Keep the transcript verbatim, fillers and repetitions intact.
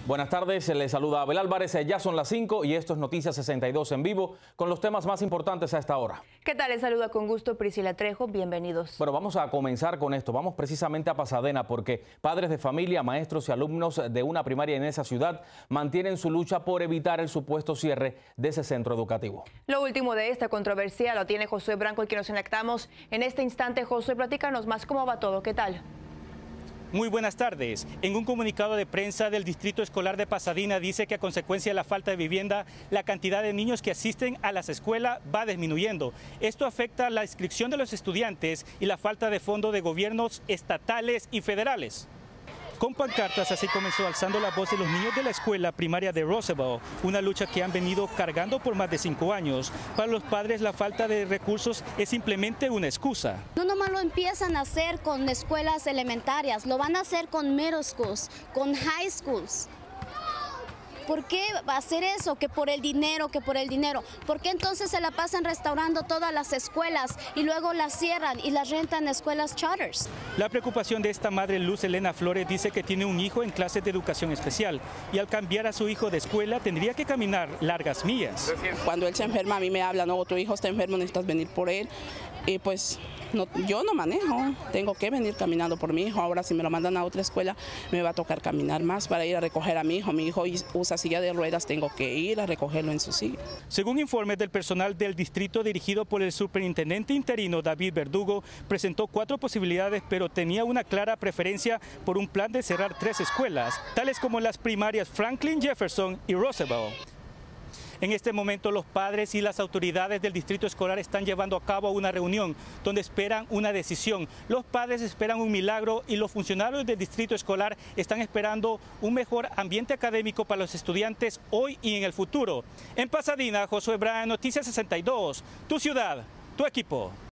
Buenas tardes, les saluda Abel Álvarez, ya son las cinco y esto es Noticias sesenta y dos en vivo con los temas más importantes a esta hora. ¿Qué tal? Les saluda con gusto Priscila Trejo, bienvenidos. Bueno, vamos a comenzar con esto, vamos precisamente a Pasadena porque padres de familia, maestros y alumnos de una primaria en esa ciudad mantienen su lucha por evitar el supuesto cierre de ese centro educativo. Lo último de esta controversia lo tiene Josué Branco, y que nos conectamos en este instante. Josué, platícanos más, ¿cómo va todo? ¿Qué tal? Muy buenas tardes. En un comunicado de prensa del Distrito Escolar de Pasadena dice que a consecuencia de la falta de vivienda, la cantidad de niños que asisten a las escuelas va disminuyendo. Esto afecta la inscripción de los estudiantes y la falta de fondos de gobiernos estatales y federales. Con pancartas así comenzó alzando la voz de los niños de la escuela primaria de Roosevelt, una lucha que han venido cargando por más de cinco años. Para los padres la falta de recursos es simplemente una excusa. No nomás lo empiezan a hacer con escuelas elementarias, lo van a hacer con middle schools, con high schools. ¿Por qué va a hacer eso? Que por el dinero, que por el dinero. ¿Por qué entonces se la pasan restaurando todas las escuelas y luego las cierran y las rentan a escuelas charters? La preocupación de esta madre, Luz Elena Flores, dice que tiene un hijo en clases de educación especial y al cambiar a su hijo de escuela tendría que caminar largas millas. Cuando él se enferma a mí me habla, no, tu hijo está enfermo, necesitas venir por él. Y pues no, yo no manejo, tengo que venir caminando por mi hijo. Ahora si me lo mandan a otra escuela me va a tocar caminar más para ir a recoger a mi hijo. Mi hijo usa silla de ruedas, tengo que ir a recogerlo en su silla. Según informes del personal del distrito dirigido por el superintendente interino David Verdugo, presentó cuatro posibilidades, pero tenía una clara preferencia por un plan de cerrar tres escuelas, tales como las primarias Franklin, Jefferson y Roosevelt. En este momento los padres y las autoridades del distrito escolar están llevando a cabo una reunión donde esperan una decisión. Los padres esperan un milagro y los funcionarios del distrito escolar están esperando un mejor ambiente académico para los estudiantes hoy y en el futuro. En Pasadena, Josué Branco, Noticias sesenta y dos, tu ciudad, tu equipo.